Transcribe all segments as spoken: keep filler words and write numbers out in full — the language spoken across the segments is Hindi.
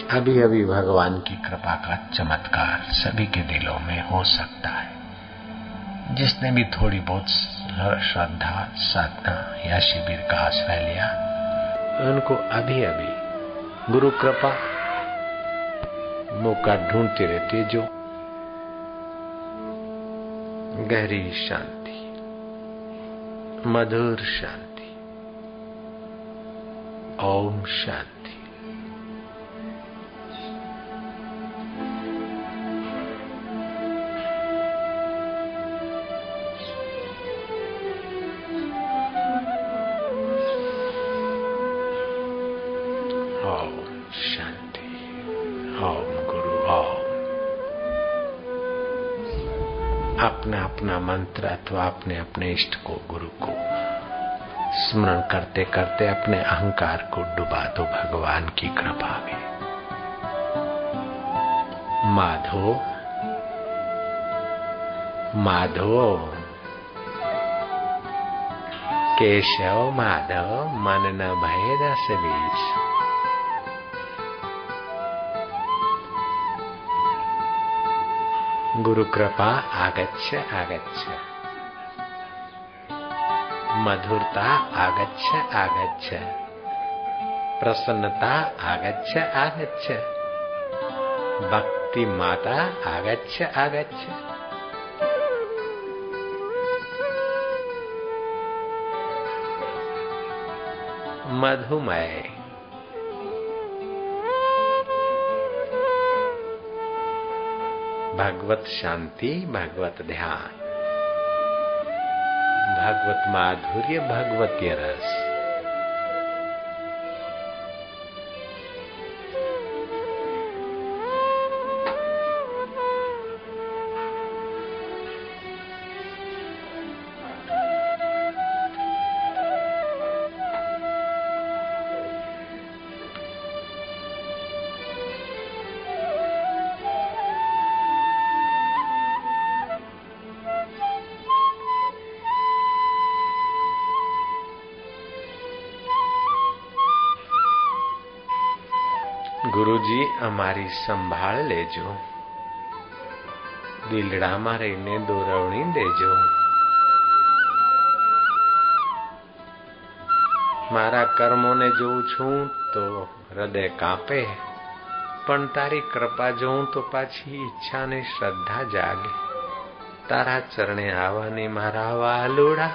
अभी अभी भगवान की कृपा का चमत्कार सभी के दिलों में हो सकता है। जिसने भी थोड़ी बहुत श्रद्धा, साधना या शिविर का आश्रय लिया, उनको अभी अभी गुरु कृपा मौका ढूंढती रहती है। जो गहरी शांति, मधुर शांति, ओम शांति। शांति। ओम गुरु ओम। अपना अपना मंत्र अथवा अपने अपने इष्ट को, गुरु को स्मरण करते करते अपने अहंकार को डुबा दो भगवान की कृपा में। माधो माधो केशव माधव मन न भय दस बीस। गुरु कृपा आगच्छ आगच्छ, मधुरता आगच्छ आगच्छ, प्रसन्नता आगच्छ आगच्छ, भक्ति माता आगच्छ आगच्छ। मधुमय भगवत शांति, भगवत ध्यान, भगवत माधुर्य, भगवतीय रस। गुरुजी અમારી સંભાળ લેજો, દિલડામાં રહીને દોરવણી દેજો। મારા કર્મોને જોઉં છું તો હૃદય કાપે, પણ તારી કૃપા જોઉં તો પાછી ઈચ્છા ને શ્રદ્ધા જાગે। તારા ચરણે આવવાની મારા વાલુડા।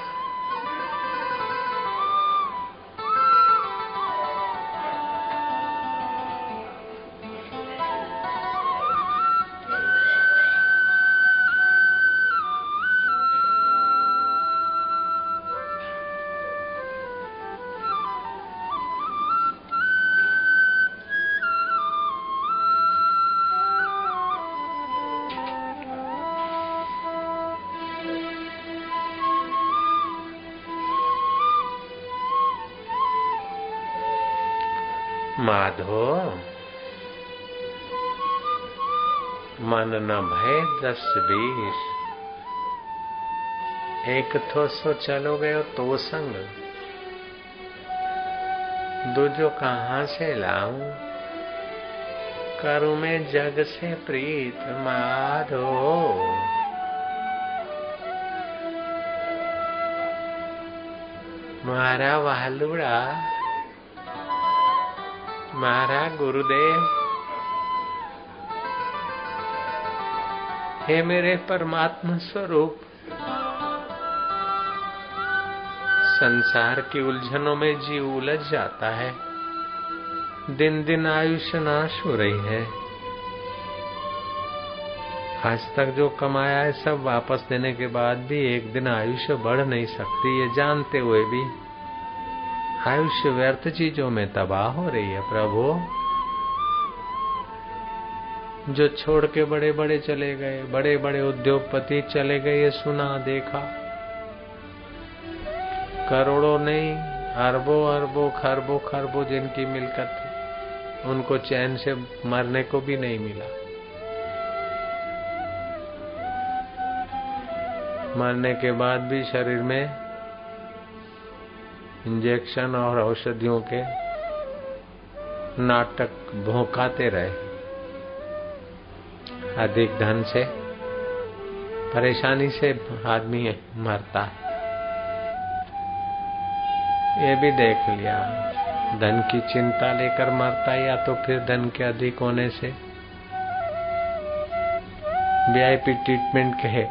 माधो मन न भय दस बीस, एक थो सो चलो गयो तो संग, दूजो कहाँ से लाऊं, करूं मैं जग से प्रीत। माधो मारा वालुड़ा, मारा गुरुदेव, हे मेरे परमात्मा स्वरूप, संसार की उलझनों में जीव उलझ जाता है। दिन दिन आयुष्य नाश हो रही है। आज तक जो कमाया है सब वापस देने के बाद भी एक दिन आयुष्य बढ़ नहीं सकती, ये जानते हुए भी आयुष्य व्यर्थ चीजों में तबाह हो रही है। प्रभु, जो छोड़ के बड़े बड़े चले गए, बड़े बड़े उद्योगपति चले गए, ये सुना देखा। करोड़ों नहीं, अरबों अरबों खरबों खरबों जिनकी मिलकत थी, उनको चैन से मरने को भी नहीं मिला। मरने के बाद भी शरीर में इंजेक्शन और औषधियों के नाटक भौंकाते रहे। अधिक धन से, परेशानी से आदमी मरता है। ये भी देख लिया, धन की चिंता लेकर मरता है या तो फिर धन के अधिक होने से वीआईपी ट्रीटमेंट के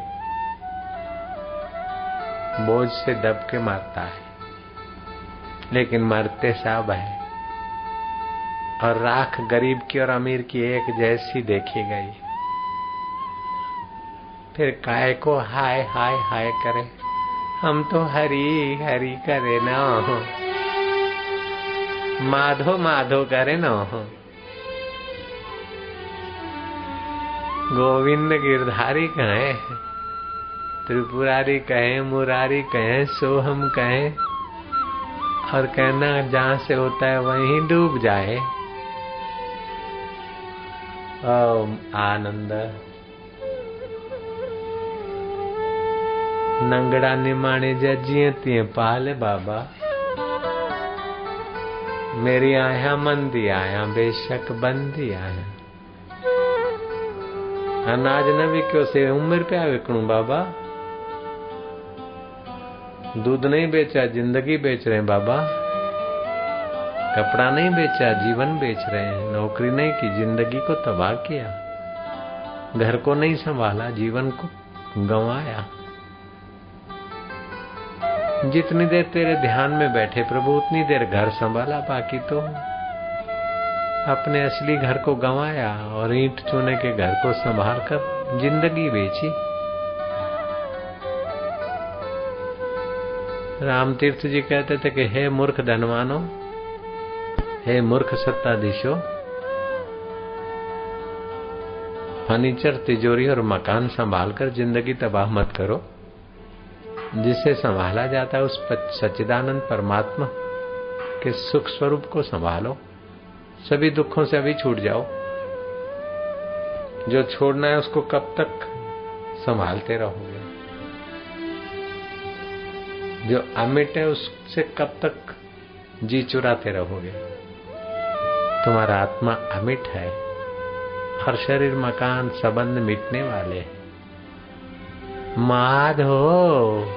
बोझ से दब के मरता है। लेकिन मरते सब है, और राख गरीब की और अमीर की एक जैसी देखी गई। फिर काय को हाय हाय हाय करे, हम तो हरी हरी करे ना, माधो माधो करे ना। गोविंद गिरधारी कहे, त्रिपुरारी कहे, मुरारी कहे, सोहम कहे, और कहना जहां से होता है वहीं डूब जाए। ओम आनंद। नंगड़ा निमाणे जजिए तिए पाले बाबा, मेरी आया मंदी आया बेशक बंदी आया। अनाज न विक्यो से उम्र पे विकणू बाबा, दूध नहीं बेचा जिंदगी बेच रहे हैं बाबा, कपड़ा नहीं बेचा जीवन बेच रहे हैं, नौकरी नहीं की जिंदगी को तबाह किया, घर को नहीं संभाला जीवन को गंवाया। जितनी देर तेरे ध्यान में बैठे प्रभु उतनी देर घर संभाला, बाकी तो अपने असली घर को गंवाया और ईंट चूने के घर को संभाल कर जिंदगी बेची। राम तीर्थ जी कहते थे कि हे मूर्ख धनवानो, हे मूर्ख सत्ताधीशो, फर्नीचर तिजोरी और मकान संभाल कर जिंदगी तबाह मत करो। जिसे संभाला जाता है उस सच्चिदानंद परमात्मा के सुख स्वरूप को संभालो। सभी दुखों से अभी छूट जाओ। जो छोड़ना है उसको कब तक संभालते रहोगे? जो अमिट है उससे कब तक जी चुराते रहोगे? तुम्हारा आत्मा अमिट है और शरीर मकान संबंध मिटने वाले। माधो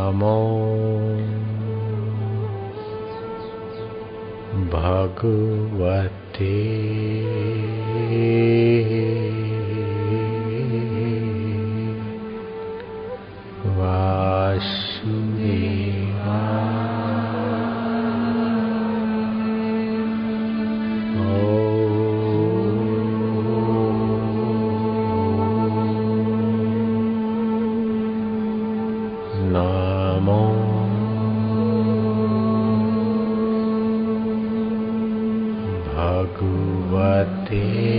नमो भगवते भगवते